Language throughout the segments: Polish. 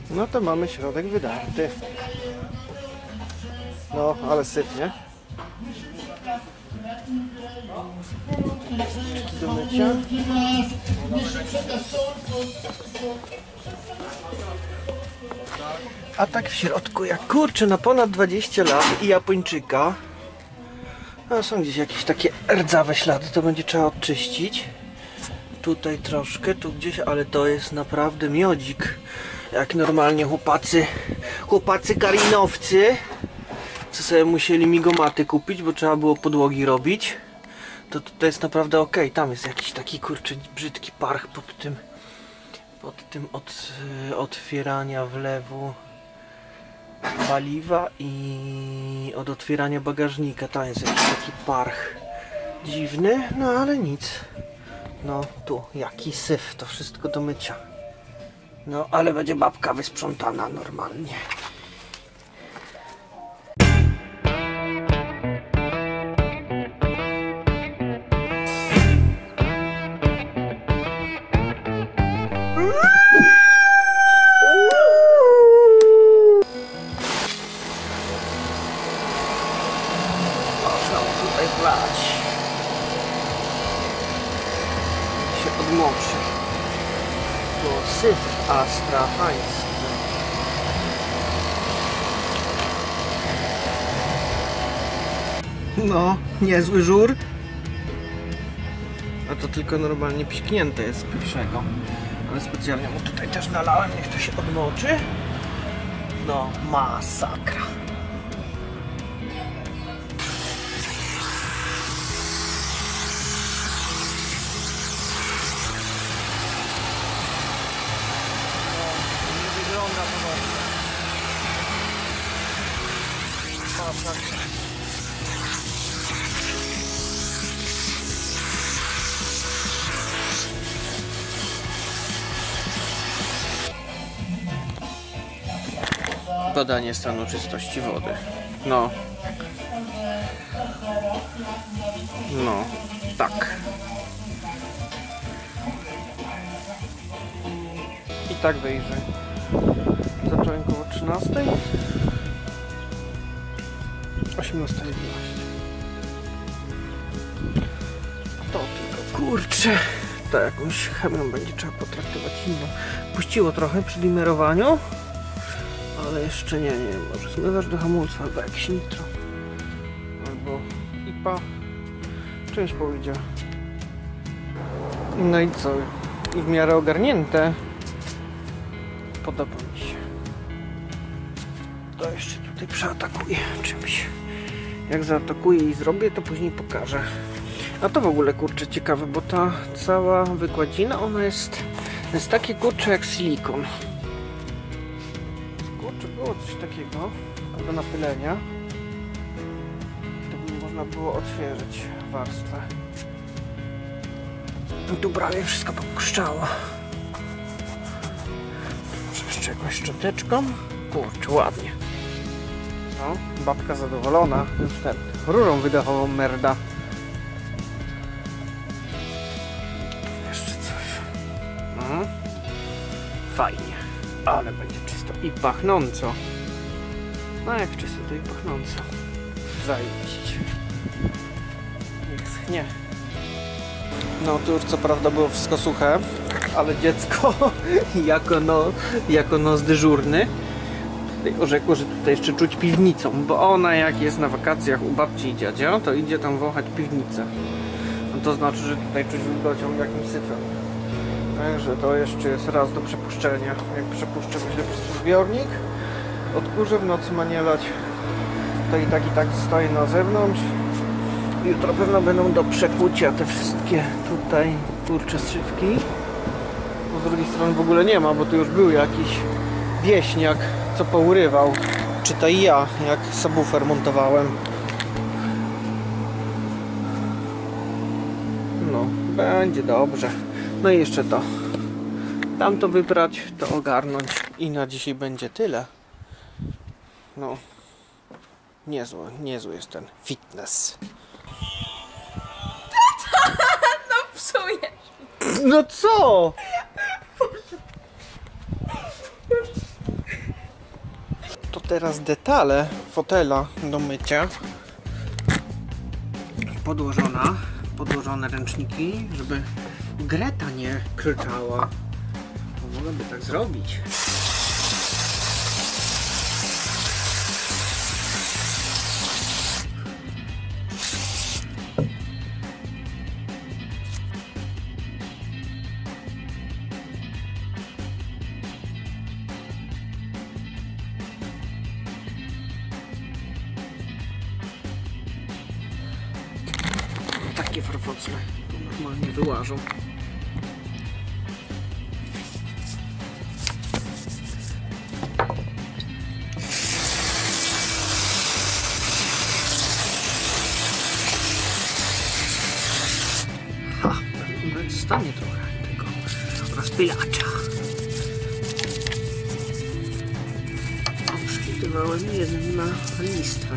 No to mamy środek wydarty. No, ale syp, nie? Do mycia. A tak w środku, jak kurczę, na ponad 20 lat i Japończyka. No, są gdzieś jakieś takie rdzawe ślady, to będzie trzeba odczyścić. Tutaj troszkę, tu gdzieś, ale to jest naprawdę miodzik. Jak normalnie chłopacy karinowcy, co sobie musieli migomaty kupić, bo trzeba było podłogi robić. To jest naprawdę ok. Tam jest jakiś taki kurczę brzydki parch pod tym otwierania wlewu paliwa i od otwierania bagażnika. Tam jest jakiś taki parch dziwny, no ale nic. No tu, jaki syf, to wszystko do mycia. No ale będzie babka wysprzątana normalnie. Można tutaj wlać. Się odmoczy. To syf astrahański. No, niezły żur. A to tylko normalnie psiknięte jest z pierwszego. Ale specjalnie mu tutaj też nalałem, niech to się odmoczy. No, masakra. Nie wygląda to dobrze. Masakra. Badanie stanu czystości wody. No. No, tak. I tak wyjrzy. Zacząłem koło 13. 18:11. To tylko kurczę. To jakąś chemią będzie trzeba potraktować inną. Puściło trochę przy dimerowaniu. Ale jeszcze nie wiem, może zmywasz do hamulca albo jakiś nitro. Albo IPA. Czymś pójdzie. No i co? I w miarę ogarnięte. Podoba mi się. To jeszcze tutaj przeatakuję czymś. Jak zaatakuję i zrobię, to później pokażę. A to w ogóle kurczę ciekawe, bo ta cała wykładzina, ona jest takie kurcze jak silikon. Było coś takiego do napylenia, to by można było odświeżyć warstwę. Tu prawie wszystko popuszczało. Może jeszcze jakąś szczoteczką? Kurczę, ładnie. No, babka zadowolona. Już ten rurą wydechową merda. Jeszcze coś. No. Fajnie. Ale będzie czysto i pachnąco. No jak czysto, to i pachnąco. Zajebiście. Niech schnie. No tu już co prawda było wszystko suche, ale dziecko jako nos dyżurny tutaj orzekło, że tutaj jeszcze czuć piwnicą, bo ona jak jest na wakacjach u babci i dziadzia, to idzie tam wąchać piwnicę. No to znaczy, że tutaj czuć wilgocią jakimś syfem. Także to jeszcze jest raz do przepuszczenia. Jak przepuszczę źle przez zbiornik, odkurzę, w nocy ma nie lać. To i tak zostaje na zewnątrz. Jutro pewno będą do przekucia te wszystkie tutaj kurcze strzywki. Bo z drugiej strony w ogóle nie ma, bo tu już był jakiś wieśniak, co pourywał. Czy to i ja, jak subwoofer montowałem. No, będzie dobrze. No i jeszcze to. Tamto wybrać, to ogarnąć. I na dzisiaj będzie tyle. No. Niezły jest ten fitness. No psujesz. No co? teraz detale fotela do mycia. Podłożone ręczniki, żeby Greta nie krzyczała. Bo mogłaby tak zrobić. Takie farfocle normalnie wyłażą. Pewnie zostanie trochę tego rozpylacza. Przygotowałem jeden na listwę.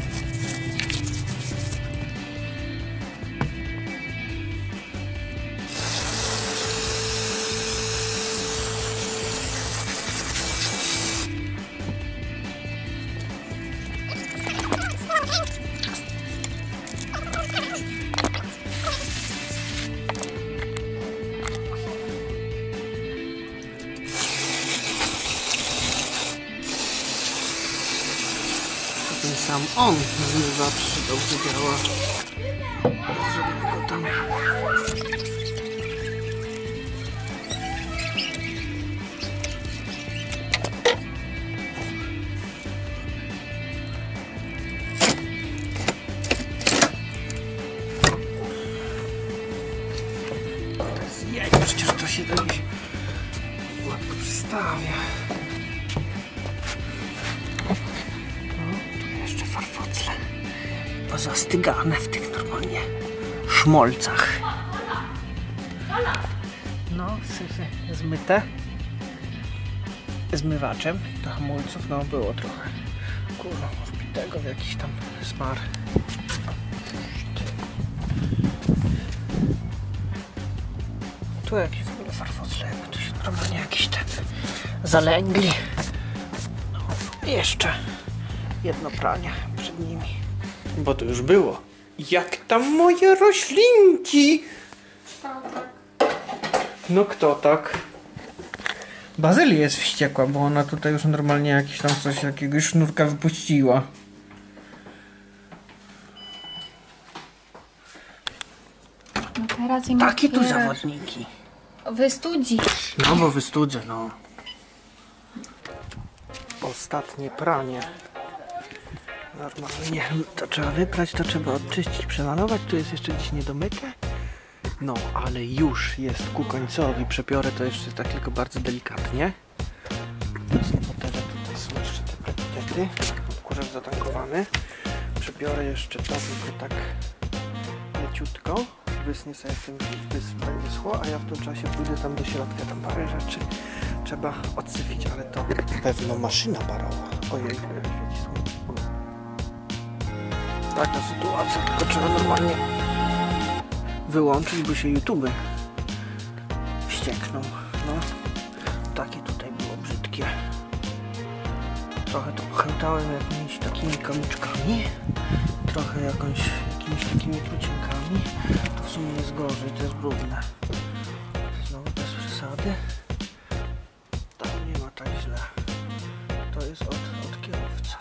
Ten sam on zawsze dobrze działa. Bez żadnego tam. Przecież to się do niej łatwo przystawia. Farfocle pozastygane w tych normalnie szmolcach. No, syfy zmyte zmywaczem do hamulców. No, było trochę kurwa wbitego w jakiś tam smar. Tu jakieś w ogóle farfocle, jakby tu się normalnie jakiś ten zalęgli. No, jeszcze jedno pranie przed nimi. Bo to już było. Jak tam moje roślinki? No kto tak? Bazylia jest wściekła, bo ona tutaj już normalnie jakiś tam coś, jakiegoś sznurka wypuściła. No teraz im Takie tu zawodniki. Wystudzisz. No bo wystudzę, no. Ostatnie pranie. Normalnie to trzeba wyprać, to trzeba odczyścić, przemalować. Tu jest jeszcze gdzieś niedomyte. No, ale już jest ku końcowi. Przepiorę to jeszcze tak tylko bardzo delikatnie. Są fotele, tutaj są jeszcze te pretykety. Kurek zatankowany. Przepiorę jeszcze to tylko tak leciutko. Wysnie sobie w tym, będzie schło, a ja w tym czasie pójdę tam do środka. Tam parę rzeczy trzeba odsyfić, ale to pewno maszyna parowa. Ojej, świeci słońce. Taka sytuacja, tylko trzeba normalnie wyłączyć, bo się YouTube wściekną. No, takie tutaj było brzydkie. Trochę to pochełtałem jakimiś takimi kamyczkami, trochę jakimiś takimi trucienkami. To w sumie jest gorzej, to jest brudne. Znowu bez przesady. Tam nie ma tak źle. To jest od kierowcy.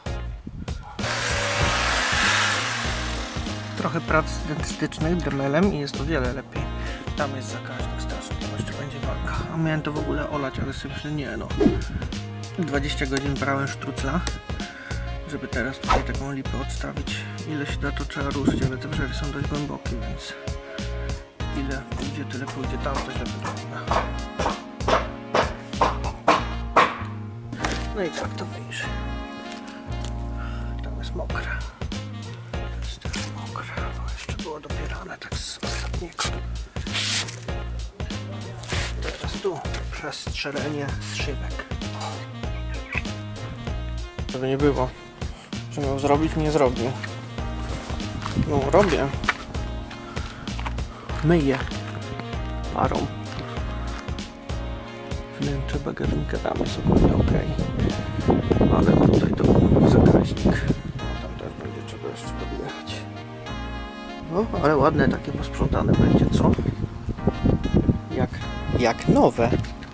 Trochę prac dentystycznych dremelem i jest o wiele lepiej. Tam jest zakaźnik straszny, to jeszcze będzie walka. A miałem to w ogóle olać, ale sobie myślę, nie no. 20 godzin brałem sztrucla, żeby teraz tutaj taką lipę odstawić. Ile się da, to trzeba ruszyć, ale te wrzery są dość głębokie, więc ile pójdzie, tyle pójdzie. Tam to źle wygląda. No i tak to wyjrzy. Tam jest mokre. Jest też mokre, bo jeszcze było dopierane tak z ostatniego. Teraz tu przestrzelenie z szybek. Żeby nie było, że miał zrobić, nie zrobił. No robię. Myję parą. Wnętrze bagażnika tam jest ogólnie ok. Ale tutaj to zakaźnik. Tam też będzie trzeba jeszcze podjechać. No, ale ładne takie posprzątane będzie, co? Jak nowe.